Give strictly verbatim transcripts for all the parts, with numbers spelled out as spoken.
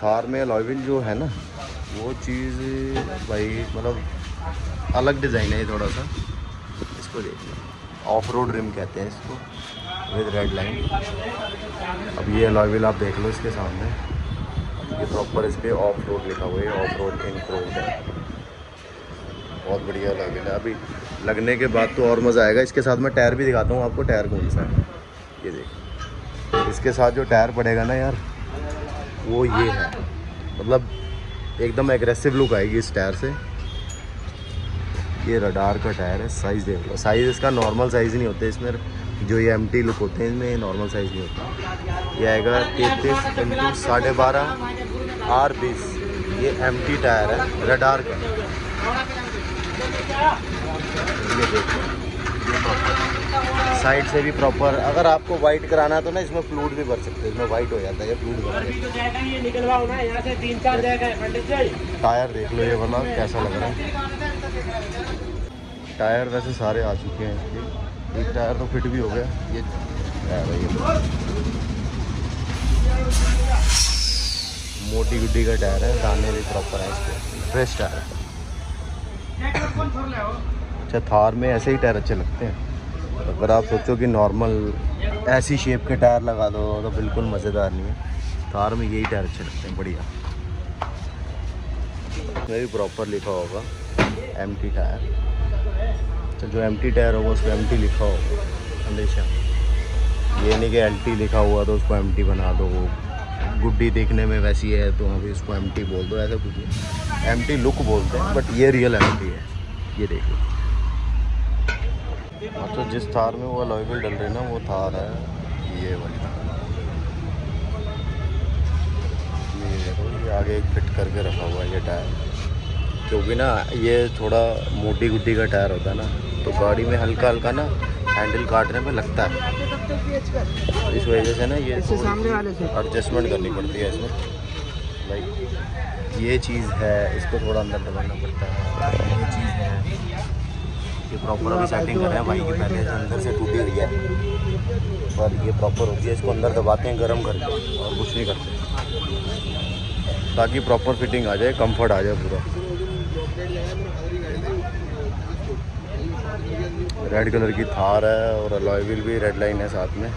थार में alloy wheel जो है ना वो चीज़ भाई मतलब अलग डिज़ाइन है ये थोड़ा सा। इसको देखना, ऑफ रोड रिम कहते हैं इसको, विद रेड लाइन। अब ये अलॉय व्हील आप देख लो इसके सामने, ये प्रॉपर इस पर ऑफ रोड लिखा हुआ है, ऑफ रोड इनक्रोड है। बहुत बढ़िया अलॉय व्हील है। अभी लगने के बाद तो और मज़ा आएगा। इसके साथ मैं टायर भी दिखाता हूँ आपको, टायर कौन सा है ये देखिए। इसके साथ जो टायर पड़ेगा ना यार वो ये है, मतलब एकदम एग्रेसिव लुक आएगी इस टायर से। ये रडार का टायर है, साइज़ देख लो। साइज़ इसका नॉर्मल साइज़ नहीं होता इसमें, जो ये एम टी लुक होते हैं इनमें नॉर्मल साइज़ नहीं होता। ये आएगा तैंतीस इंटू साढ़े बारह आर बीस। ये एम टी टायर है रडार का। ये देखो साइड से भी प्रॉपर। अगर आपको वाइट कराना है तो ना इसमें फ्लूड भी भर सकते हैं, इसमें वाइट हो जाता है ये फ्लूड भर। टायर देख लो ये वाला कैसा लग रहा है। टायर वैसे सारे आ चुके हैं इसके, एक टायर तो फिट भी हो गया। ये टायर है, ये मोटी गुड्डी का टायर है, दाने भी प्रॉपर है इसके, फ्रेश टायर है। अच्छा थार में ऐसे ही टायर अच्छे लगते हैं। अगर आप सोचो कि नॉर्मल ऐसी शेप के टायर लगा दो तो बिल्कुल मज़ेदार नहीं है। थार में यही टायर अच्छे लगते हैं, बढ़िया। इसमें भी प्रॉपर लिखा होगा एम टी टायर। तो जो एम टी टायर होगा उस पर एम टी लिखा होगा हमेशा। ये नहीं कि एल टी लिखा हुआ तो उसको एम टी बना दो, गुड्डी देखने में वैसी है तो अभी उसको एम टी बोल दो, ऐसा कुछ नहीं। एम टी लुक बोलते हैं बट ये रियल एम टी है। ये देखो तो जिस थार में वो अलॉय व्हील डल रही है ना वो थार है ये वाली। ये देखो ये आगे एक फिट करके रखा हुआ है ये टायर, क्योंकि ना ये थोड़ा मोटी गुड्डी का टायर होता है ना तो गाड़ी में हल्का हल्का ना हैंडल काटने में लगता है। इस वजह से ना ये एडजस्टमेंट करनी पड़ती है इसमें। भाई ये चीज़ है, इसको थोड़ा अंदर दबाना पड़ता है। ये चीज़ है, ये प्रॉपर अभी सेटिंग कर रहे हैं भाई की, पहले से अंदर से टूटी हुई है पर ये प्रॉपर होती है। इसको अंदर दबाते हैं गर्म करके और कुछ नहीं करते, ताकि प्रॉपर फिटिंग आ जाए, कंफर्ट आ जाए पूरा। रेड कलर की थार है और अलॉय व्हील भी रेड लाइन है साथ में।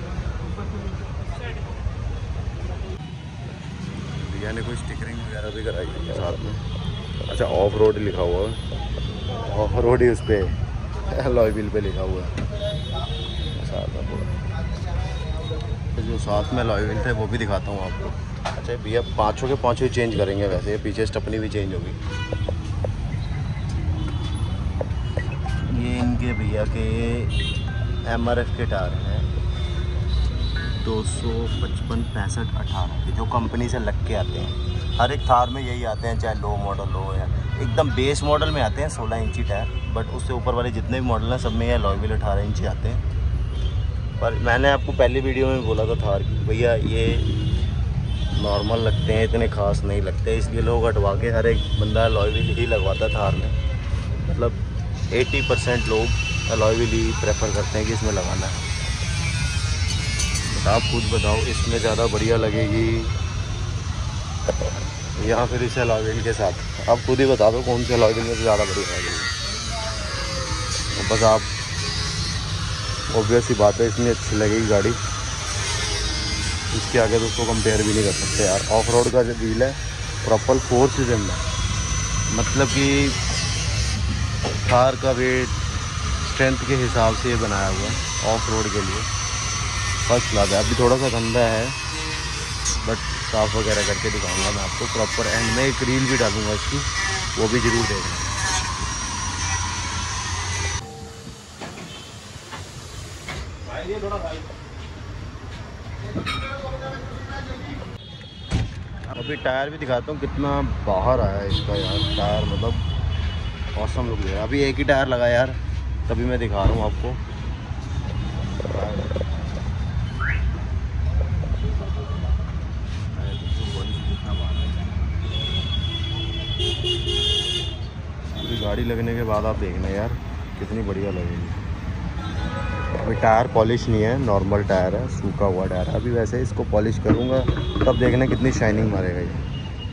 भैया ने कोई स्टिकरिंग वगैरह भी कराई है साथ में। अच्छा ऑफ रोड लिखा हुआ है, ऑफ रोड ही उस पर अलॉय व्हील पे लिखा हुआ है साथ में पूरा। तो जो साथ में अलॉय व्हील थे वो भी दिखाता हूँ आपको। अच्छा भैया पाँचों के पाँचों ही चेंज करेंगे, वैसे पीछे स्टपनी भी चेंज होगी। ये इनके भैया के एम आर एफ के टायर हैं दो सौ पचपन पैंसठ अठारह के, जो कंपनी से लग के आते हैं। हर एक थार में यही आते हैं, चाहे लो मॉडल हो या एकदम बेस मॉडल में आते हैं सोलह इंची टायर। बट उससे ऊपर वाले जितने भी मॉडल हैं सब में ये अलॉय व्हील अठारह इंची आते हैं। पर मैंने आपको पहली वीडियो में बोला था थार की भैया ये नॉर्मल लगते हैं, इतने खास नहीं लगते, इसलिए लोग हटवा के हर एक बंदा अलॉय व्हील ही लगवाता थार में। मतलब अस्सी परसेंट लोग अलॉय व्हील ही प्रेफर करते हैं कि इसमें लगाना है। आप खुद बताओ इसमें ज़्यादा बढ़िया लगेगी या फिर इस अलॉय व्हील के साथ? आप खुद ही बता दो कौन से अलॉय व्हील में से ज़्यादा बढ़िया लगेगी। बस आप ऑब्वियस ही बात है इसमें अच्छी लगेगी गाड़ी, इसके आगे तो उसको कंपेयर भी नहीं कर सकते यार। ऑफ रोड का जो व्हील है प्रॉपर फोर सीजन में, मतलब कि थार का वेट स्ट्रेंथ के हिसाब से ये बनाया हुआ है ऑफ रोड के लिए। फर्स्ट क्लास है। अभी थोड़ा सा गंदा है बट साफ़ वगैरह करके दिखाऊंगा मैं आपको प्रॉपर। एंड में एक रील भी डालूंगा इसकी, वो भी ज़रूर देखना। अभी टायर भी दिखाता हूँ कितना बाहर आया है इसका यार। टायर मतलब औसम लुक है। अभी एक ही टायर लगा यार, तभी मैं दिखा रहा हूँ आपको। पूरी गाड़ी लगने के बाद आप देखना यार कितनी बढ़िया लगेगी। अभी टायर पॉलिश नहीं है, नॉर्मल टायर है, सूखा हुआ टायर है। अभी वैसे इसको पॉलिश करूँगा तब देखना कितनी शाइनिंग मारेगा ये।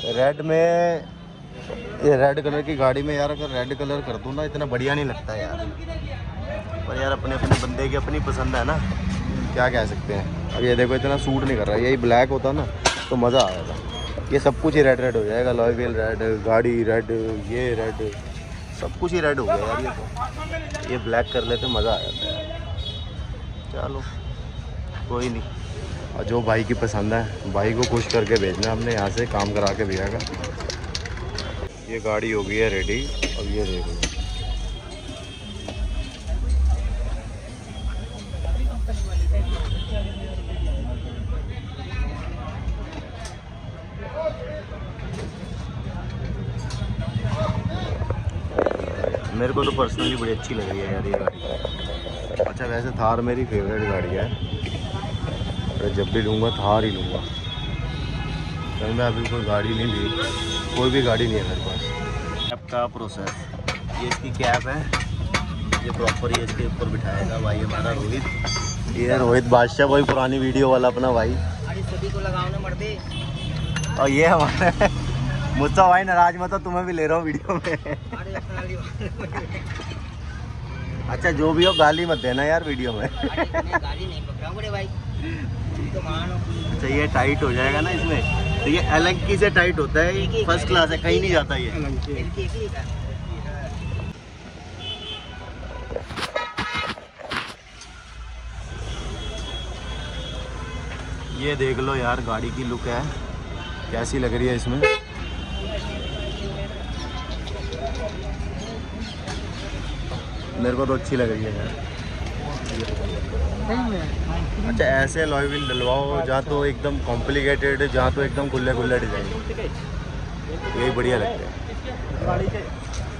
रेड में, ये रेड कलर की गाड़ी में यार, अगर रेड कलर कर दूँ ना इतना बढ़िया नहीं लगता यार। पर यार अपने अपने बंदे की अपनी पसंद है ना, क्या कह सकते हैं। अब ये देखो इतना सूट नहीं कर रहा है, यही ब्लैक होता ना तो मज़ा आ जाता। ये सब कुछ ही रेड रेड हो जाएगा, लॉय व्हील रेड, गाड़ी रेड, ये रेड, सब कुछ ही रेड हो गया यार। ये तो ये ब्लैक कर लेते मज़ा आ जाता है। चलो कोई नहीं, और जो भाई की पसंद है भाई को खुश करके भेजना हमने, यहाँ से काम करा के भेजेगा। ये गाड़ी हो गई है रेडी। अब ये देख लो, मेरे को तो पर्सनली बड़ी अच्छी लग रही है यार ये गाड़ी। अच्छा वैसे थार मेरी फेवरेट गाड़ी है, तो जब भी लूँगा थार ही लूँगा। तो मैं अभी कोई गाड़ी नहीं ली, कोई भी गाड़ी नहीं है मेरे पास। कैब का प्रोसेस, ये इसकी कैब है, ये प्रॉपर ये इसके ऊपर बिठाएगा भाई हमारा रोहित। ये रोहित बादशाह, वही पुरानी वीडियो वाला अपना भाई। सभी को लगाओ ना मर्दे। और ये हमारे मुझसे भाई नाराज मत हो, तुम्हें भी ले रहा हूँ वीडियो में। अच्छा जो भी हो गाली मत देना यार वीडियो में। गाली नहीं पकड़ा बड़े भाई, तो मानो। अच्छा ये टाइट हो जाएगा ना इसमें, तो ये अलग की से टाइट होता है, फर्स्ट क्लास है, कहीं नहीं जाता ये। ये देख लो यार गाड़ी की लुक है कैसी लग रही है इसमें। मेरे को तो अच्छी लग रही है यार। अच्छा ऐसे अलॉय व्हील डलवाओ जहाँ तो एकदम कॉम्प्लिकेटेड, जहाँ तो एकदम खुले खुले डिजाइन, यही बढ़िया लगता है।